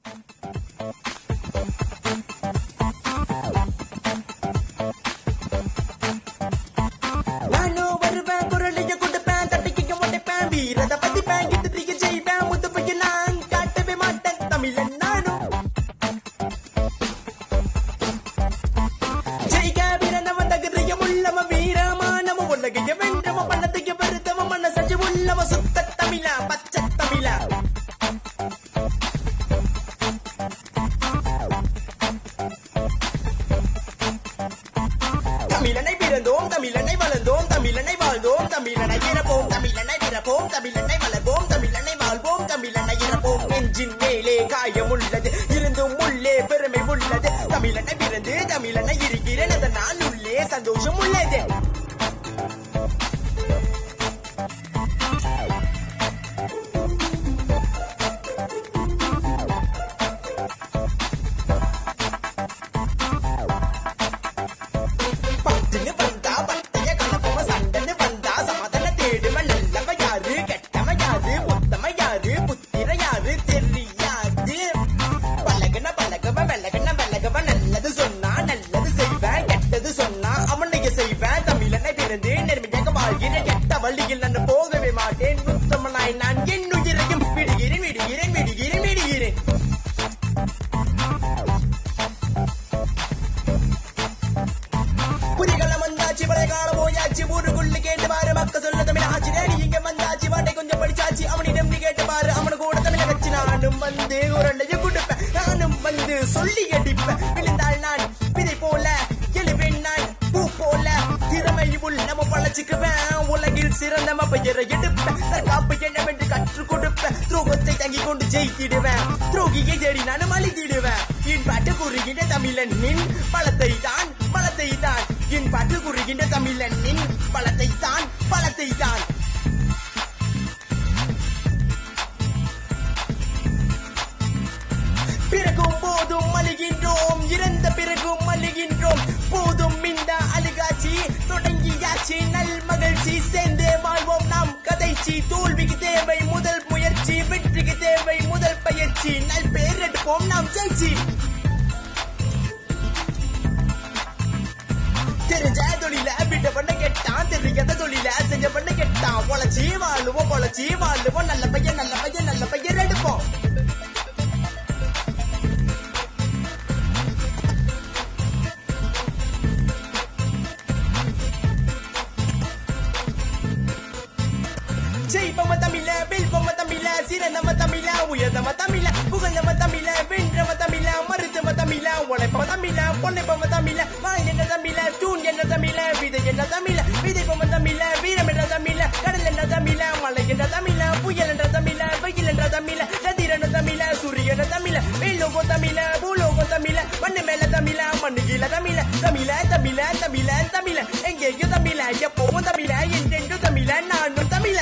நானும் வருவேன், குரலைய கொடுப்பேன், தட்டிக்க மாட்டேன், வீரத பதிப்பேன், கிட்டத்திக்க செய்வேன், முதுமைக்கு நான் காட்டவே மாட்டேன் தமிழன் நானும். ஜெயிக்க வீரனவன் தகுதியம் உள்ளவன் வீரமானவன் உலகைய வென்றவன் பணத்தைய பெருத்தவன் மனசஞ்சு உள்ளவன் சுத்த தமிழா பச்சை தமிழா. தமிழனை பிறந்தோம், தமிழனை வளர்ந்தோம், தமிழனை வாழ்ந்தோம், தமிழனை இறப்போம், தமிழனை பிறப்போம், தமிழனை வளர்வோம், தமிழனை வாழ்வோம், தமிழனை இறப்போம். நெஞ்சின் மேலே காயம் உள்ளது, இருந்தும் உள்ளே பெருமை உள்ளது. தமிழனை பிறந்து தமிழனை இருக்கிறேன், அதனால் உள்ளே சந்தோஷம் உள்ளது. பட்டுன்னு வந்தா பட்டைய கலப்பவ, சண்டன்னு வந்தா சமாதான தேடுவன். நல்லவ யாரு, கெட்டவ யாரு, புத்தம யாரு, புத்திர யாரு தெரியாது. பழகுன பழகவ, விலகுன விலகவ, நல்லது சொன்னா நல்லது செய்வேன், கெட்டது சொன்னா அவனைய செய்வேன். தமிழனை பிறந்து நேர்மையாக வாழ்கிறேன், கெட்ட வழியில் நான் போகவே மாட்டேன். உத்தமனாய் நான் என் உயிரையும் விடுகிறேன், விடுகிறேன், விடுகிறேன், விடுகிறேன். புரிகளம் வந்தாச்சு, பழைய காலம் போயாச்சு, ஊருக்குள்ள கேட்டு பாரு, மக்க சொல்ல தமிழ் ஆச்சு. நீ இங்க வந்தாச்சு, வாட்டை கொஞ்சம் படிச்சாச்சு, அவனிடம் நீ கேட்டு பாரு, அவனு கூட தமிழ வச்சு. நானும் வந்து உரண்டையும் கொடுப்பேன், நானும் வந்து சொல்லி அடிப்பேன். விழுந்தாள் நான் விதை போல, எழுவேன் நான் பூ போல, திறமை உள்ள பழச்சுக்குவேன். உலகில் சிறந்த பெயரை எடுப்பேன், தற்காப்பு என்னவென்று கற்றுக் கொடுப்பேன். துரோகத்தை தங்கிக் கொண்டு ஜெயித்திடுவேன், துரோகியை தேடி நானும் அழித்திடுவேன். என் பாட்டு கூறுகின்ற தமிழனின் பலத்தை தான், பலத்தை தான். என் பாட்டு கூறுகின்ற தமிழனின் பலத்தை தான், பலத்தை தான். பிறகும் போதும் அழுகின்றோம், இறந்த பிறகும் அழுகின்றோம். போதும் இந்த அழுகாட்சி தொடங்கியாச்சு, நல் மகிழ்ச்சி சேர்ந்தே வாழ்வோம் நாம் கதைச்சி. தோல்விக்கு தேவை முதல் முயற்சி, வெற்றிக்கு தேவை முதல் பயிற்சி. நல் பேர் எடுப்போம் நாம் ஜெயிச்சி. தெரிஞ்ச தொழில விட்ட பண்ண கெட்டான், தெரியாத தொழில செஞ்ச பண்ண கெட்டான். பொழைச்சி வாழுவோம், பொழைச்சி வாழுவோம், நல்ல பையன் நல்ல பையன் நல்ல பையன் எடுப்போம். ஜெயிப்பம தமிழ, வெல்பம தமிழ, சிறந்தம தமிழ, உயர்ந்தம தமிழ, புகழ்ந்தம தமிழ, வென்றம தமிழ, மறுத்தம தமிழ, உழைப்பம தமிழ, பொழைப்பம தமிழ, வாழ் என்ற தமிழ, தூண் என்ற தமிழ, விதை என்ற தமிழ, விதைப்பம தமிழ, வீரம் என்ற தமிழ, கடல் என்ற தமிழ, மலை என்ற தமிழ, புயல் என்ற தமிழ, வெயில் என்ற தமிழ, கதிரன தமிழ, சூரியன தமிழ, மேலோகம் தமிழ, பூலோகம் தமிழ, மண்ணு மேல தமிழ, மண்ணு கீழ தமிழ, தமிழ தமிழ தமிழ தமிழ, எங்கேயும் தமிழ, எப்பவும் தமிழ, என்றென்றும் தமிழ, நானும் தமிழ.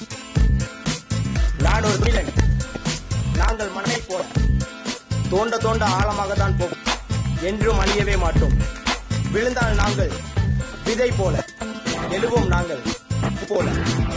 நான் ஒரு தமிழன், நாங்கள் மண்ணை போல தோண்ட தோண்ட ஆழமாக தான் போகும், என்றும் அழியவே மாட்டோம். விழுந்தால் நாங்கள் விதை போல, எழுவோம் நாங்கள் போல.